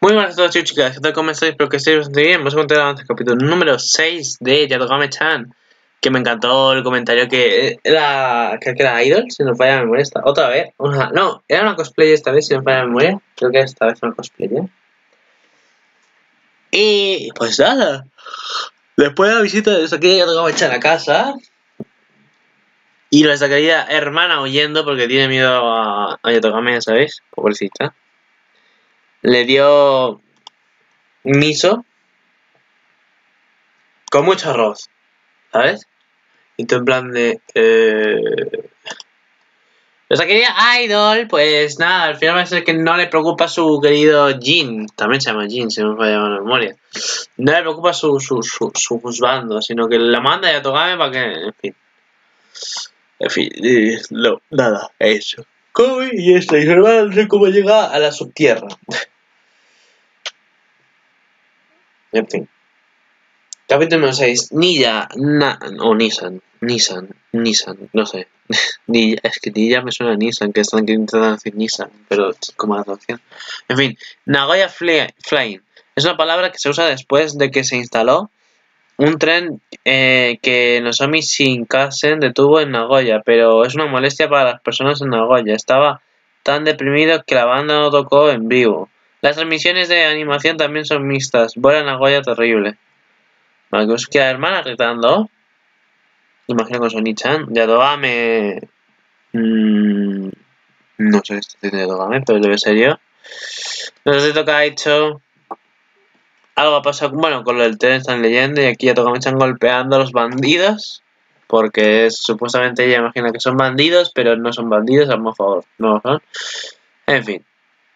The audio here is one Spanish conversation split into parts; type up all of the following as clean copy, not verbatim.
Muy buenas a todos chicos, chicas, ¿qué tal? ¿Cómo estáis? Espero que estéis bastante bien. Vamos a contar el capítulo número 6 de Yatogame-chan. Que me encantó el comentario que era... Creo que era Idol, si no falla la memoria. Otra vez. No, era una cosplay esta vez, si no falla la memoria. Creo que esta vez fue una cosplay, ¿eh? Y pues nada. Después de la visita de esa querida Yatogame-chan a casa. Y nuestra querida hermana huyendo porque tiene miedo a Yatogame, ¿sabéis? Pobrecita. Le dio miso con mucho arroz, ¿sabes? Y tú en plan de... O sea, quería Idol, pues nada, al final va a ser que no le preocupa su querido Jin. También se llama Jin, si no me falla la memoria. No le preocupa su juzgando, sino que la manda a Yatogame para que... En fin, no, nada, eso. Kobe y esta y su hermana no sé cómo llega a la subtierra. En fin. Capítulo 6. Niya, o Nissan, no sé. Es que Niya me suena a Nissan, que están intentando decir Nissan, pero como la traducción. En fin, Nagoya Flying. Es una palabra que se usa después de que se instaló un tren que Nozomi Shinkansen detuvo en Nagoya, pero es una molestia para las personas en Nagoya. Estaba tan deprimido que la banda no tocó en vivo. Las transmisiones de animación también son mixtas. Vuela a Nagoya terrible. Magusuke la hermana gritando. Imagino con Sony-chan. Yatogame. No sé qué está haciendo Yatogame, pero debe ser yo. No sé lo que ha hecho. Algo ha pasado, bueno, con lo del tren están leyendo y aquí Yatogame-chan golpeando a los bandidos. Porque supuestamente ella imagina que son bandidos, pero no son bandidos, a lo mejor no lo son. En fin.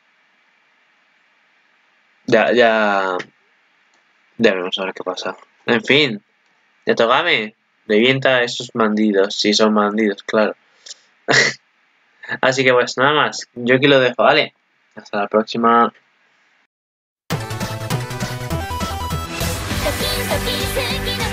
Ya veremos a ver qué pasa. En fin. Yatogame. Revienta a esos bandidos, si son bandidos, claro. Así que pues nada más, yo aquí lo dejo, ¿vale? Hasta la próxima. Toki toki